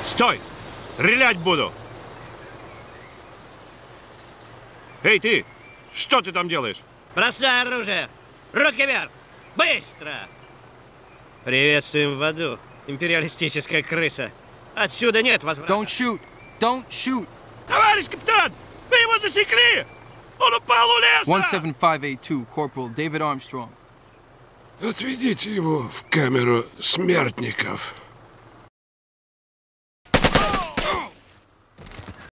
Стой! Стрелять буду! Эй, ты! Что ты там делаешь? Бросай оружие! Руки вверх! Быстро! Приветствуем в аду, империалистическая крыса. Отсюда нет возврата. Don't shoot! Don't shoot! Товарищ капитан! Вы его засекли! Он упал у леса! 17582, Corporal David Armstrong. Отведите его в камеру смертников.